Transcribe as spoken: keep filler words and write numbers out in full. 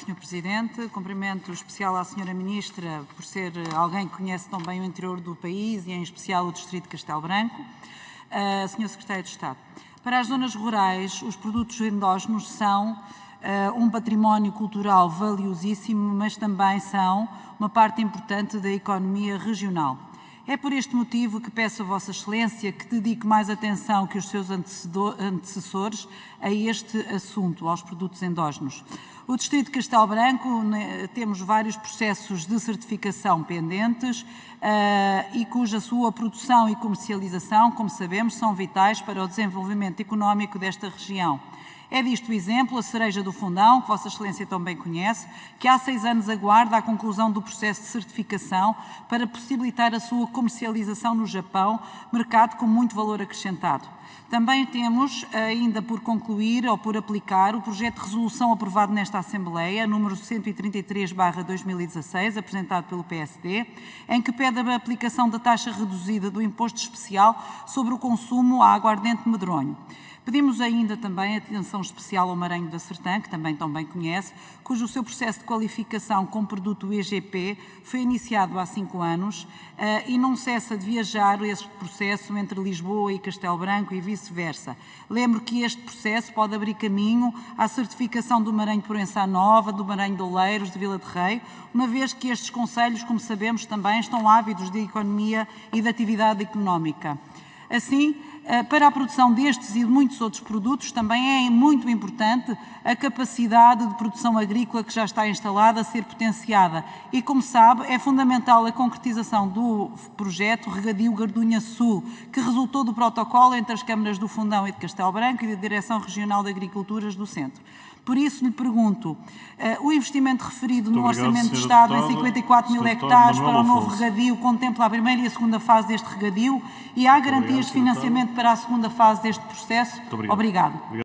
senhor Presidente. Cumprimento especial à senhora Ministra por ser alguém que conhece tão bem o interior do país e, em especial, o Distrito de Castelo Branco. Uh, senhor Secretário de Estado, para as zonas rurais, os produtos endógenos são uh, um património cultural valiosíssimo, mas também são uma parte importante da economia regional. É por este motivo que peço a Vossa Excelência que dedique mais atenção que os seus antecessores a este assunto, aos produtos endógenos. O Distrito de Castelo Branco né, temos vários processos de certificação pendentes uh, e cuja sua produção e comercialização, como sabemos, são vitais para o desenvolvimento económico desta região. É disto o exemplo a cereja do Fundão, que Vossa Excelência também conhece, que há seis anos aguarda a conclusão do processo de certificação para possibilitar a sua comercialização no Japão, mercado com muito valor acrescentado. Também temos ainda por concluir ou por aplicar o projeto de resolução aprovado nesta Assembleia, número cento e trinta e três barra dois mil e dezasseis, apresentado pelo P S D, em que pede a aplicação da taxa reduzida do imposto especial sobre o consumo à aguardente medronho. Pedimos ainda também atenção especial ao Maranhão da Sertã, que também tão bem conhece, cujo seu processo de qualificação como produto E G P foi iniciado há cinco anos uh, e não cessa de viajar este processo entre Lisboa e Castelo Branco e vice-versa. Lembro que este processo pode abrir caminho à certificação do Maranhão de Proença Nova, do Maranhão de Oleiros, de Vila de Rei, uma vez que estes concelhos, como sabemos, também estão ávidos de economia e de atividade económica. Assim, para a produção destes e de muitos outros produtos, também é muito importante a capacidade de produção agrícola que já está instalada a ser potenciada. E, como sabe, é fundamental a concretização do projeto Regadio Gardunha Sul, que resultou do protocolo entre as câmaras do Fundão e de Castelo Branco e da Direção Regional de Agriculturas do Centro. Por isso, lhe pergunto, uh, o investimento referido no Muito obrigado, Orçamento de Estado em cinquenta e quatro mil hectares para o novo Afonso. regadio contempla a primeira e a segunda fase deste regadio e há garantias de financiamento para a segunda fase deste processo? Muito obrigado. Obrigado.